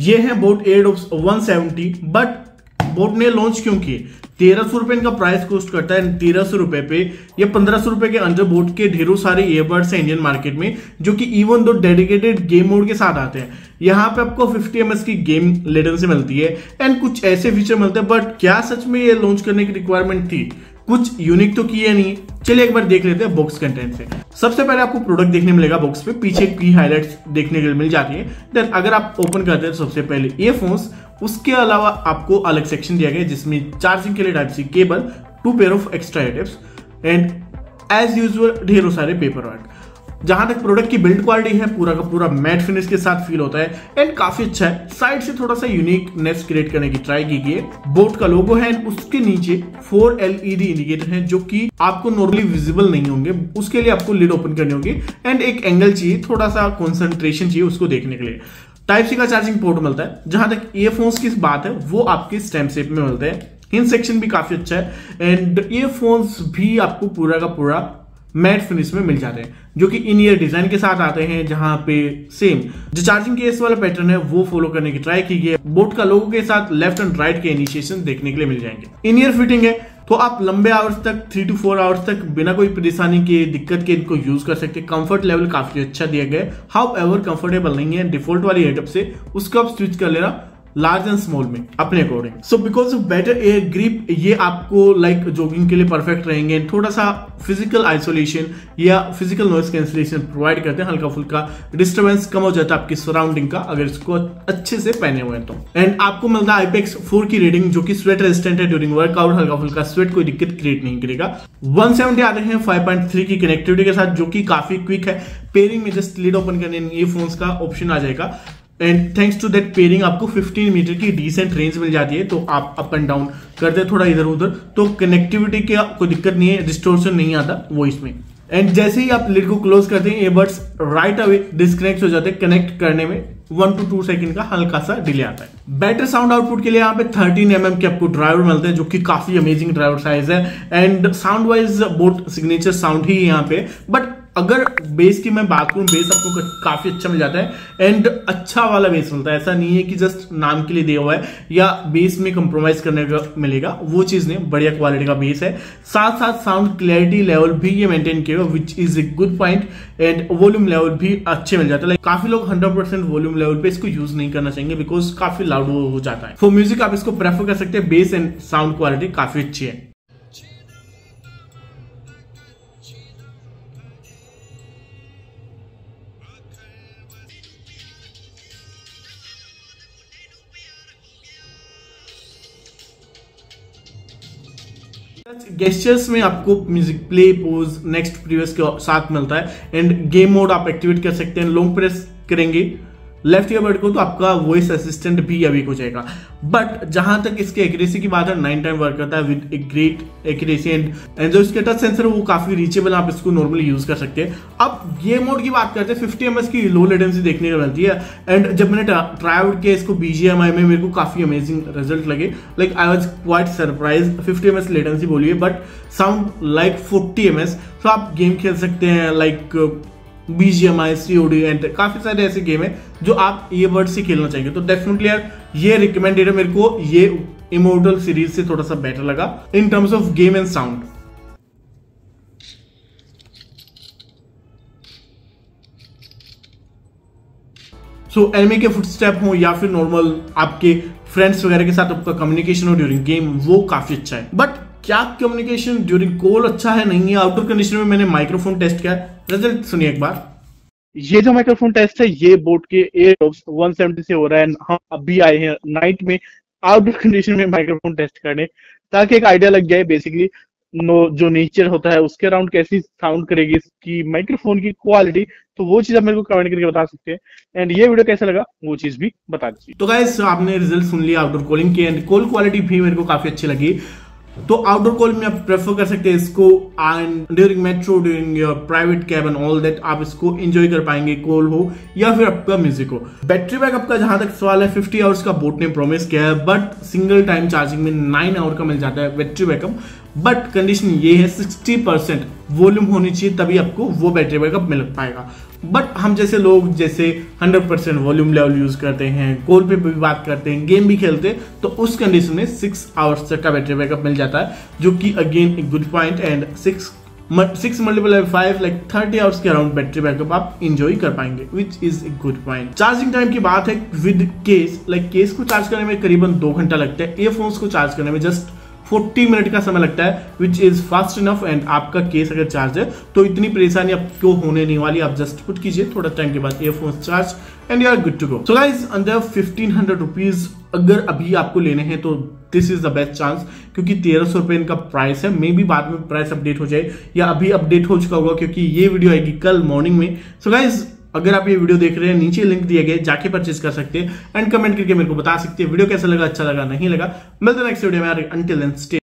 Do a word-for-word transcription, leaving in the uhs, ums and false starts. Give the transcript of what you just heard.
ये है boAt Airdopes one seventy, but boAt ने लॉन्च क्यों किए? तेरह सौ रुपए इनका प्राइस कॉस्ट करता है। तेरह सौ रुपए पे या पंद्रह सौ रुपए के अंदर बोट के ढेरों सारे ईयरबड्स हैं इंडियन मार्केट में, जो कि even though dedicated game mode के साथ आते हैं। यहाँ पे आपको फिफ्टी एम एस की गेम लेटेंसी मिलती है एंड कुछ ऐसे फीचर मिलते हैं, बट क्या सच में ये लॉन्च करने की रिक्वायरमेंट थी? कुछ यूनिक तो किया नहीं। चलिए एक बार देख लेते हैं बॉक्स कंटेंट से। सबसे पहले आपको प्रोडक्ट देखने मिलेगा बॉक्स पे, पीछे की हाइलाइट्स देखने के लिए मिल जाती है। देन अगर आप ओपन करते हैं तो सबसे पहले ईयरफोन्स, उसके अलावा आपको अलग सेक्शन दिया गया जिसमें चार्जिंग के लिए type C cable, two pair of extra adapters and as usual ढेरों सारे पेपर वर्क। जहां तक प्रोडक्ट की बिल्ड क्वालिटी है, पूरा का पूरा मैट फिनिश के साथ फील होता है एंड काफी अच्छा है। साइड से थोड़ा सा यूनिकनेस क्रिएट करने की ट्राई की गई है। बोट का लोगो है एंड उसके नीचे फोर एलईडी इंडिकेटर हैं जो कि आपको नॉर्मली विजिबल नहीं होंगे। उसके लिए आपको लिड ओपन करनी होगी एंड एक एंगल चाहिए, थोड़ा सा कॉन्सेंट्रेशन चाहिए उसको देखने के लिए। टाइप सी का चार्जिंग पोर्ट मिलता है। जहां तक ईयरफोन्स की बात है वो आपके स्टेम शेप में मिलते हैं। हिंज सेक्शन भी काफी अच्छा है एंड ईयरफोन्स भी आपको पूरा का पूरा मैट फिनिश में मिल जाते हैं, जो कि इन ईयर डिजाइन के साथ आते हैं। जहां पे सेम जो चार्जिंग केस वाला पैटर्न है वो फॉलो करने की ट्राई की गई है। बोट का लोगो के साथ लेफ्ट एंड राइट के इनिशिएशन देखने के लिए मिल जाएंगे। इन ईयर फिटिंग है तो आप लंबे आवर्स तक, थ्री टू फोर आवर्स तक बिना कोई परेशानी के, दिक्कत के इनको यूज कर सकते हैं। कंफर्ट लेवल काफी अच्छा दिया गया है। हाउ एवर कंफर्टेबल नहीं है डिफॉल्ट वाली हेडअप से, उसको आप स्विच कर लेना लार्ज एंड स्मॉल में अपने according. So because of better air grip ये आपको लाइक जॉगिंग के लिए परफेक्ट रहेंगे। थोड़ा सा फिजिकल आइसोलेशन या फिजिकल नॉइस कैंसिलेशन प्रोवाइड करते हैं। हल्का फुल्का डिस्टर्बेंस कम हो जाता है आपकी सराउंडिंग का अगर इसको अच्छे से पहने हुए हैं तो। एंड आपको मिलता है आईपीएक्स फोर की रेटिंग, जो कि स्वेट रेजिस्टेंट है ड्यूरिंग वर्कआउट। हल्का फुल्का स्वेट कोई दिक्कत क्रिएट नहीं करेगा। वन सेवेंटी आते हैं फाइव पॉइंट थ्री की कनेक्टिविटी के साथ, जो कि काफी क्विक है। पेयरिंग में जस्ट लिड ओपन करने ईयरफोन्स का ऑप्शन आ जाएगा and thanks to that pairing आपको फिफ्टीन मीटर की डिसेंट रेंज मिल जाती है। तो आप अप एंड डाउन करते हैं थोड़ा इधर उधर, तो कनेक्टिविटी की कोई दिक्कत नहीं है, डिस्टोर्शन नहीं आता वो इसमें। एंड जैसे ही आप लिड को क्लोज करते हैं ईयरबड्स राइट अवे डिस्कनेक्ट हो जाते हैं। कनेक्ट करने में वन टू टू सेकंड का हल्का सा डिले आता है। बेटर साउंड आउटपुट के लिए यहाँ पे थर्टीन एम एम के आपको ड्राइवर मिलते हैं, जो कि काफी अमेजिंग ड्राइवर साइज है and sound wise boAt signature sound ही यहाँ पे। बट अगर बेस की मैं बात करूं, बेस आपको काफी अच्छा मिल जाता है एंड अच्छा वाला बेस मिलता है। ऐसा नहीं है कि जस्ट नाम के लिए दिया हुआ है या बेस में कंप्रोमाइज करने का मिलेगा, वो चीज नहीं। बढ़िया क्वालिटी का बेस है। साथ साथ साउंड क्लैरिटी लेवल भी ये मेंटेन किया which is a good point and volume level भी अच्छे मिल जाता है। काफी लोग हंड्रेड परसेंट वॉल्यूम लेवल पे इसको यूज नहीं करना चाहेंगे बिकॉज काफी लाउड हो जाता है। फॉर म्यूजिक आप इसको प्रेफर कर सकते हैं। बेस एंड साउंड क्वालिटी काफी अच्छी है। गेस्चर्स में आपको music play, pause, next, previous के साथ मिलता है एंड गेम मोड आप एक्टिवेट कर सकते हैं। लॉन्ग प्रेस करेंगे लेफ्ट ईयरबड को तो आपका वॉइस असिस्टेंट भी अवेक हो जाएगा। बट जहां तक इसके एक्यूरेसी की बात है, नाइन टाइम वर्क करता है with a great accuracy and and जो इसके टच सेंसर है वो काफी रीचेबल, आप इसको नॉर्मली यूज कर सकते हैं। अब गेम मोड की बात करते हैं, फिफ्टी एम एस की लो लेटेंसी देखने को मिलती है एंड जब मैंने ट्राई आउट किया इसको बीजीएमआई में, मेरे को काफी अमेजिंग रिजल्ट लगे। Like I was quite surprise. Fifty M S latency बोलिए but sound like forty M S. तो आप गेम खेल सकते हैं लाइक बीजीएमआई, सीओडी एंड काफी सारे ऐसे गेम है जो आप ईयरबड से खेलना चाहेंगे। तो डेफिनेटली यार ये रिकमेंडेड है। मेरे को ये इमोर्टल सीरीज से थोड़ा सा बेटर लगा in terms of game and sound. So anime के फुटस्टेप हो या फिर नॉर्मल आपके फ्रेंड्स वगैरह के साथ आपका कम्युनिकेशन हो ड्यूरिंग गेम, वो काफी अच्छा है। बट क्या कम्युनिकेशन ड्यूरिंग कॉल अच्छा है? नहीं है। आउटडोर कंडीशन में मैंने माइक्रोफोन टेस्ट किया, रिजल्ट सुनिए एक बार। ये जो माइक्रोफोन टेस्ट है ये बोट के एयरडॉप्स वन सेवेंटी से हो रहा है। हम अभी आए हैं नाइट में आउटडोर कंडीशन में माइक्रोफोन टेस्ट करने, ताकि एक आइडिया लग जाए बेसिकली नो जो नेचर होता है उसके अराउंड कैसी साउंड करेगी इसकी माइक्रोफोन की क्वालिटी। तो वो चीज आप मेरे को कमेंट करके बता सकते हैं एंड ये वीडियो कैसा लगा वो चीज भी बता दीजिए। तो गाइस आपने रिजल्ट सुन लिया आउटडोर कॉलिंग के एंड कॉल क्वालिटी भी मेरे को काफी अच्छी लगी। तो आउटडोर कॉल में आप प्रेफर कर सकते हैं इसको and during metro, during your private cab and all that आप इसको एंजॉय कर पाएंगे, कॉल हो या फिर आपका म्यूजिक हो। बैटरी बैकअप का जहां तक सवाल है, फिफ्टी आवर्स का बोट ने प्रॉमिस किया है बट सिंगल टाइम चार्जिंग में नाइन आवर का मिल जाता है बैटरी बैकअप। बट कंडीशन ये है सिक्सटी परसेंट वॉल्यूम होनी चाहिए, तभी आपको वो बैटरी बैकअप मिल पाएगा। बट हम जैसे लोग जैसे hundred percent volume level use करते हैं, कॉल पे भी बात करते हैं, गेम भी खेलते हैं, तो उस कंडीशन में सिक्स आवर्स तक का बैटरी बैकअप मिल जाता है, जो कि अगेन एक good point. And six six multiple by five like thirty hours के अराउंड बैटरी बैकअप आप इंजॉय कर पाएंगे, which is a good point. Charging time की बात है विद केस, लाइक केस को चार्ज करने में करीबन दो घंटा लगता है, ईयरफोन्स को चार्ज करने में जस्ट चालीस मिनट का समय लगता है, which is fast enough. And आपका केस अगर चार्ज है तो इतनी परेशानी आपको होने नहीं वाली, आप जस्ट पुट कीजिए, थोड़ा टाइम के बाद earphones charge and you are good to go. So guys under fifteen hundred rupees अगर अभी आपको लेने हैं तो this is the best chance, क्योंकि तेरह सौ रुपए इनका प्राइस है। मे बी बाद में प्राइस अपडेट हो जाए या अभी अपडेट हो चुका होगा, क्योंकि ये वीडियो आएगी कल मॉर्निंग में। सो गाइस अगर आप ये वीडियो देख रहे हैं, नीचे लिंक दिए गए, जाके परचेज कर सकते हैं एंड कमेंट करके मेरे को बता सकते हैं वीडियो कैसा लगा, अच्छा लगा, नहीं लगा। मिलते हैं नेक्स्ट वीडियो में, अंटिल देन स्टे